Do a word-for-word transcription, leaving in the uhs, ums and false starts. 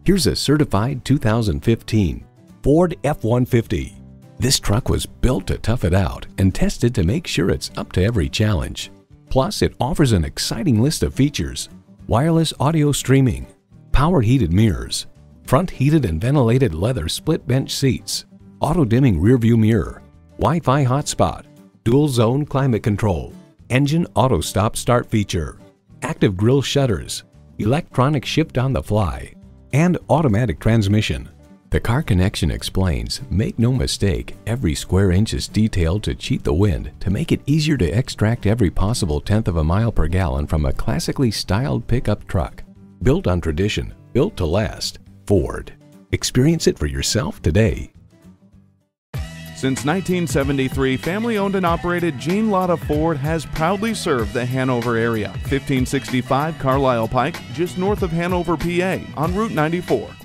Here's a certified two thousand fifteen Ford F one fifty. This truck was built to tough it out and tested to make sure it's up to every challenge. Plus, it offers an exciting list of features: wireless audio streaming, power heated mirrors, front heated and ventilated leather split bench seats, auto-dimming rearview mirror, Wi-Fi hotspot, dual zone climate control, engine auto stop start feature, active grille shutters, electronic shift on the fly, and automatic transmission. The Car Connection explains, make no mistake, every square inch is detailed to cheat the wind to make it easier to extract every possible tenth of a mile per gallon from a classically styled pickup truck. Built on tradition, built to last. Ford. Experience it for yourself today. Since nineteen seventy-three, family-owned and operated Gene Latta Ford has proudly served the Hanover area. fifteen sixty-five Carlisle Pike, just north of Hanover, P A, on Route ninety-four.